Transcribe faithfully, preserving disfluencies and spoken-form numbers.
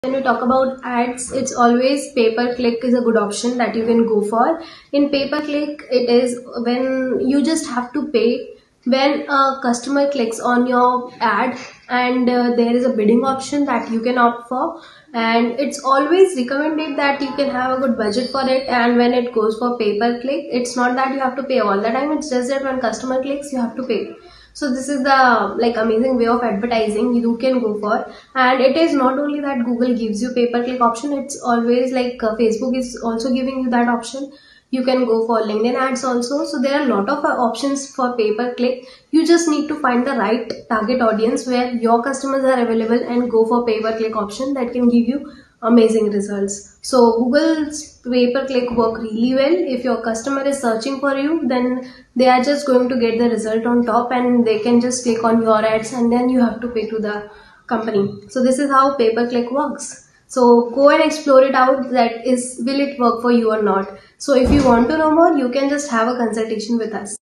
When we talk about ads, it's always pay-per-click is a good option that you can go for. In pay-per-click, it is when you just have to pay when a customer clicks on your ad, and uh, there is a bidding option that you can opt for, and it's always recommended that you can have a good budget for it. And when it goes for pay-per-click, it's not that you have to pay all the time, it's just that when customer clicks you have to pay. So this is the like amazing way of advertising you can go for. And it is not only that Google gives you pay-per-click option, it's always like uh, Facebook is also giving you that option. You can go for LinkedIn ads also. So there are a lot of uh, options for pay-per-click. You just need to find the right target audience where your customers are available and go for pay-per-click option that can give you amazing results. So Google's pay-per-click work really well. If your customer is searching for you, then they are just going to get the result on top, and they can just click on your ads, and then you have to pay to the company. So this is how pay-per-click works. So go and explore it out, that is, will it work for you or not. So if you want to know more, you can just have a consultation with us.